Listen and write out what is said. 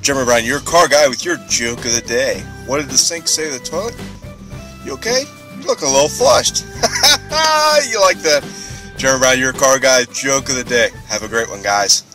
Jeremy Brown, your car guy with your joke of the day. What did the sink say to the toilet? You okay? You look a little flushed. You like that? Jeremy Brown, your car guy joke of the day. Have a great one, guys.